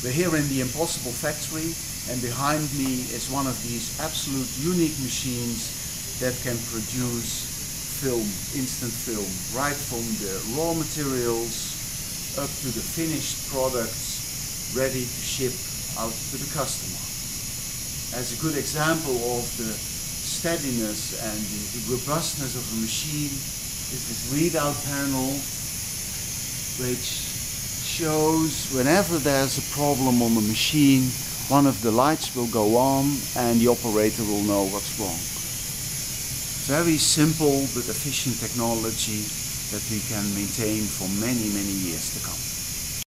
We're here in the Impossibile Factory, and behind me is one of these absolute unique machines that can produce film, instant film, right from the raw materials up to the finished products ready to ship out to the customer. As a good example of the steadiness and the robustness of a machine is this readout panel, which shows whenever there's a problem on the machine, one of the lights will go on and the operator will know what's wrong. Very simple but efficient technology that we can maintain for many, many years to come.